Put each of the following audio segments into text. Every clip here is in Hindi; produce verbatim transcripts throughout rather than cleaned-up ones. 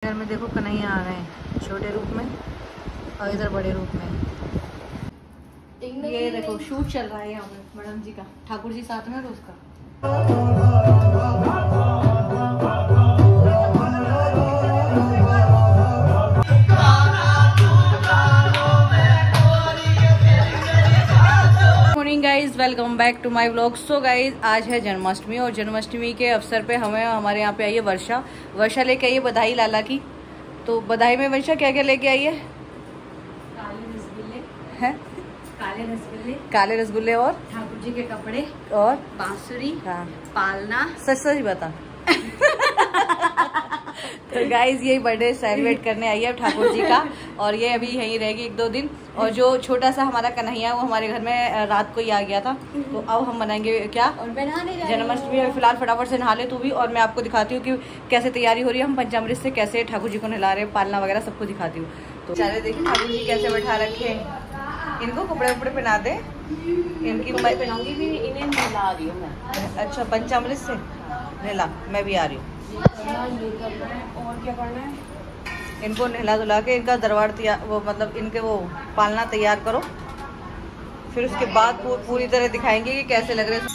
इधर में देखो कन्हैया आ गए हैं छोटे रूप में और इधर बड़े रूप में। ये देखो शूट चल रहा है यहाँ पे मैडम जी का, ठाकुर जी साथ में तो उसका। Morning guys, welcome back to my vlog. So guys आज है जन्माष्टमी और जन्माष्टमी के अवसर पे हमें हमारे यहाँ पे आई है वर्षा। वर्षा लेके आई है बधाई लाला की। तो बधाई में वर्षा क्या क्या लेके आई है? काले रसगुल्ले हैं? काले रसगुल्ले काले रसगुल्ले और ठाकुर जी के कपड़े और बांसुरी, हाँ पालना। सच सच बता। तो गाइज यही बर्थडे सेलिब्रेट करने आई है ठाकुर जी का और ये अभी यहीं रहेगी एक दो दिन। और जो छोटा सा हमारा कन्हैया वो हमारे घर में रात को ही आ गया था, तो अब हम बनाएंगे क्या जन्माष्टमी में। फिलहाल फटाफट से नहा ले तू भी, और मैं आपको दिखाती हूँ कि कैसे तैयारी हो रही है। हम पंचामृत से कैसे ठाकुर जी को नहला रहे हैं, पालना वगैरह सबको दिखाती हूँ। तो चले देखिए ठाकुर जी कैसे बैठा रखे हैं। इनको कपड़े वपड़े पहना दे, इनकी मैं पहनाऊंगी भी, इन्हें नहला रही हूँ मैं। अच्छा पंचामृत से नहला, मैं भी आ रही हूँ। और क्या करना है? इनको नहला धुला के इनका दरबार तैयार, वो मतलब इनके वो पालना तैयार करो, फिर उसके बाद पूरी तरह दिखाएंगे कि कैसे लग रहे हैं।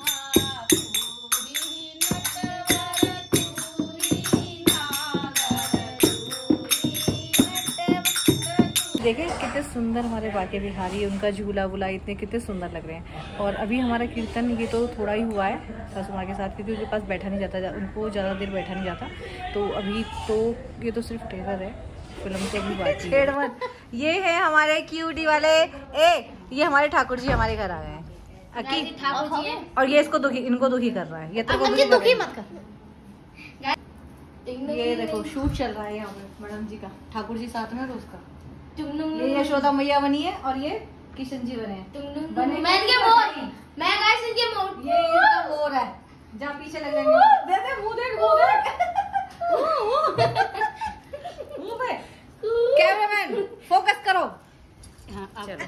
देखिए कितने सुंदर हमारे बाके बिहारी, उनका झूला वूला इतने कितने सुंदर लग रहे हैं। और अभी हमारा कीर्तन ये तो थोड़ा ही हुआ है सासू माँ के साथ, क्योंकि उनके पास बैठा नहीं जाता, उनको ज़्यादा देर बैठा नहीं जाता। तो अभी तो ये तो सिर्फ ट्रेलर है, फिल्म तो अभी बाकी है। ये है हमारे क्यूटी वाले ए, ये हमारे ठाकुर जी हमारे घर आ गए हैं। अकी ठाकुर जी है और ये इसको दुखी, इनको दुखी कर रहा है। ये तो दुखी मत कर। ये देखो शूट चल रहा है यहाँ पे मैडम जी का, ठाकुर जी साथ में तो उसका। ये यशोदा मैया बनी है और ये किशन जी बने हैं। बने मैं इनके मोर, मैं गाइस इनके मोर। ये इनका मोर है, जहाँ पीछे लग जाएंगे। दे दे मुंह देख, मुंह देख, मुंह पे। कैमरामैन फोकस करो। हाँ चलो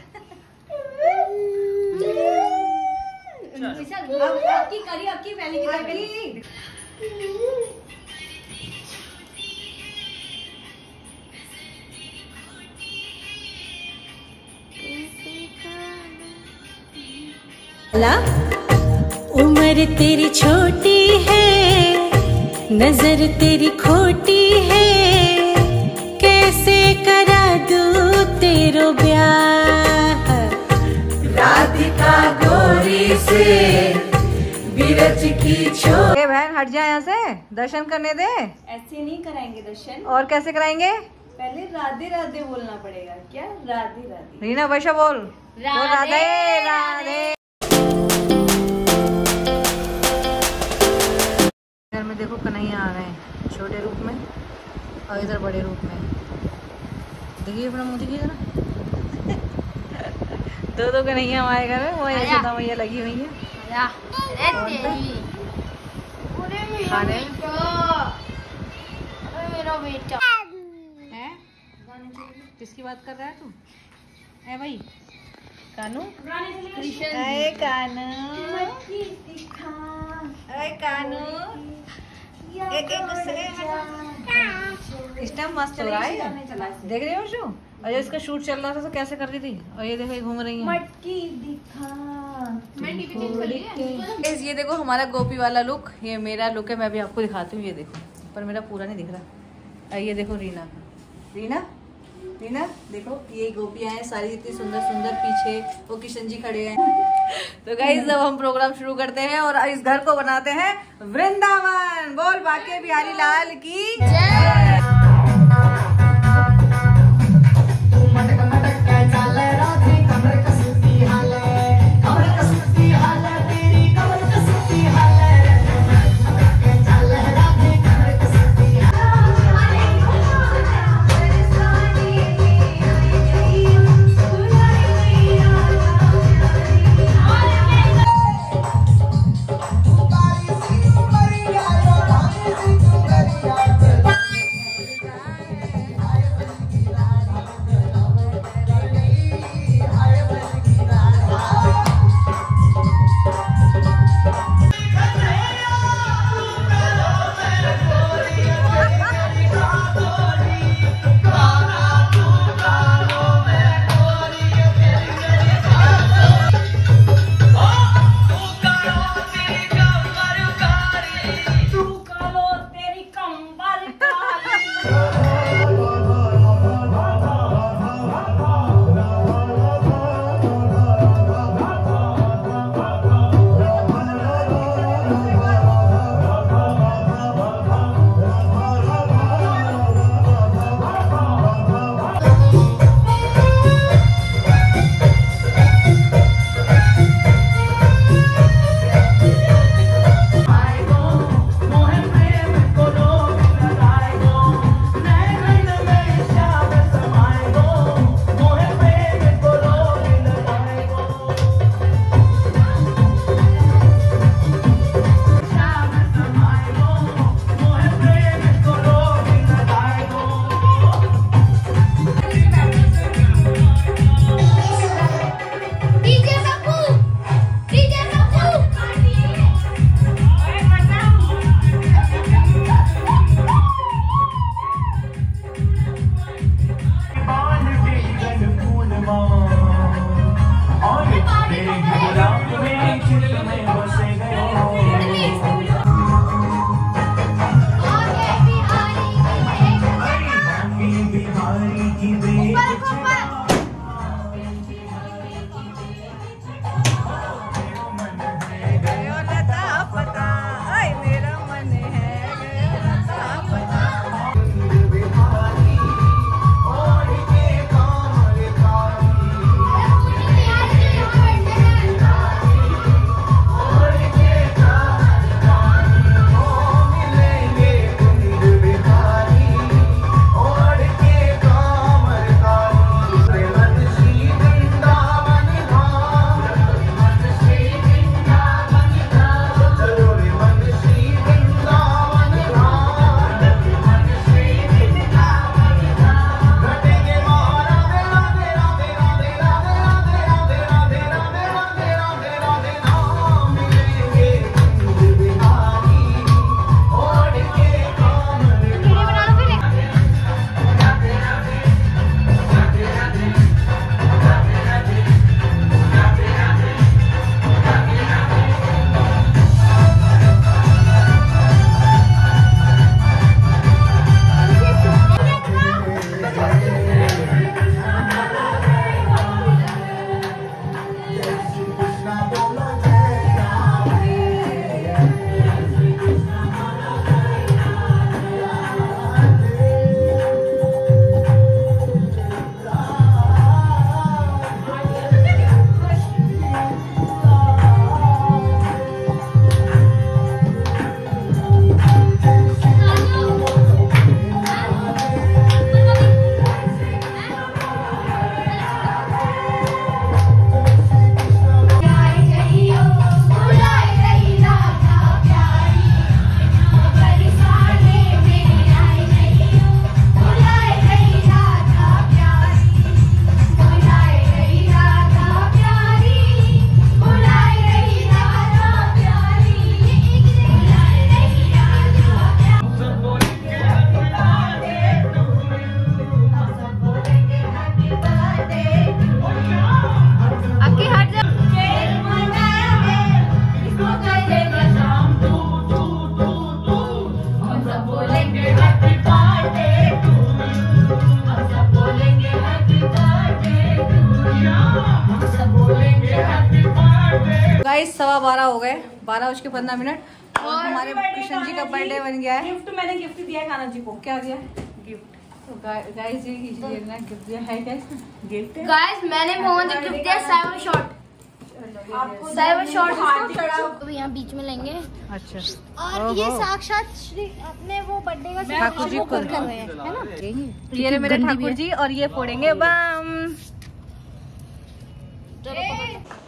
आपकी करी, आपकी पहली की करी। उम्र तेरी छोटी है, नजर तेरी खोटी है, कैसे करा दूं तेरो ब्याह। राधिका गोरी से बिरज की छोटी। ए बहन हट जा यहाँ से, दर्शन करने दे। ऐसे नहीं कराएंगे दर्शन। और कैसे कराएंगे? पहले राधे राधे बोलना पड़ेगा। क्या? राधे राधे। रीना वर्षा बोल, बोल राधे राधे। इधर में देखो कन्हैया आ गए हैं छोटे रूप में और इधर बड़े रूप में। देखिए अपना मुँह दिखिएगा ना। दो दो कन्हैया हमारे घर में, वो यशोदा मैया लगी हुई है खाने। मेरा बेटा है किसकी बात कर रहा है तू? है भाई कानू, अरे कानू, अरे कानू, एक एक दूसरे इस टाइम मस्त हो रहा है। देख रहे हो शो? और इसका शूट चल रहा था तो कैसे कर रही थी, और ये देखो घूम रही है। मटकी दिखा। ये देखो हमारा गोपी वाला लुक, ये मेरा लुक है, मैं भी आपको दिखाती हूँ। ये देखो, पर मेरा पूरा नहीं दिख रहा। ये देखो रीना, रीना रीना देखो, ये गोपियां हैं सारी इतनी सुंदर सुंदर, पीछे वो किशन जी खड़े हैं। तो गाइस जब हम प्रोग्राम शुरू करते हैं और इस घर को बनाते हैं वृंदावन। बोल बाके बिहारी लाल की जय। गाइस सवा बारह हो गए, बारह बज के पंद्रह मिनट और हमारे कृष्ण जी का बर्थडे बन गया है। गिफ्ट मैंने गिफ्ट दिया है कान्हा जी को। क्या दिया गिफ्ट? तो गाइस जी ने गिफ्ट दिया है। गाइस गिफ्ट गाइस मैंने मोहन जी गिफ्ट दिया साइबर शॉट। आपको साइबर शॉट हार्ट चढ़ा यहाँ बीच में लेंगे। अच्छा और ये साक्षात श्री अपने वो बर्थडे का ठाकुर जी कर रहे हैं, है ना? ये मेरे ठाकुर जी और ये फोड़ेंगे बम।